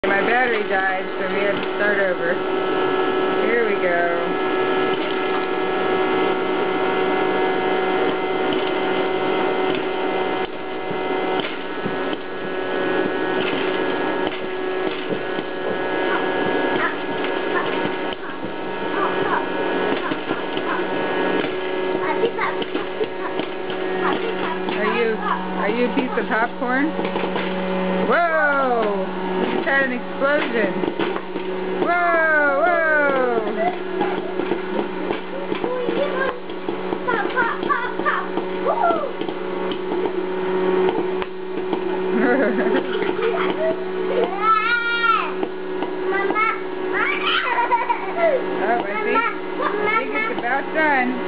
My battery died, so we had to start over. Here we go. Are you a piece of popcorn? Whoa! We just had an explosion. Whoa! Whoa! Oh, I think it's about done.